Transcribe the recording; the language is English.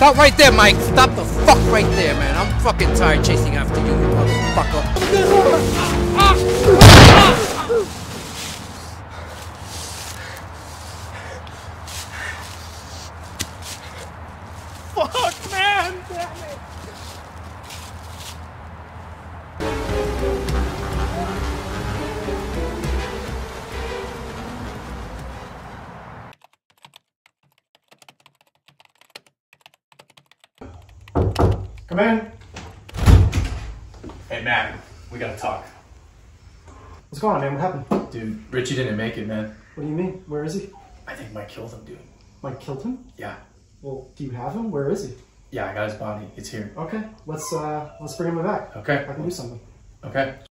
Stop right there, Mike. Stop the fuck right there, man. I'm fucking tired chasing after you, you motherfucker. Fuck, man. Damn it. Come in. Hey, man, we gotta talk. What's going on, man? What happened? Dude, Richie didn't make it, man. What do you mean? Where is he? I think Mike killed him, dude. Mike killed him? Yeah. Well, do you have him? Where is he? Yeah, I got his body. It's here. Okay, let's bring him back. Okay. I can do something. Okay.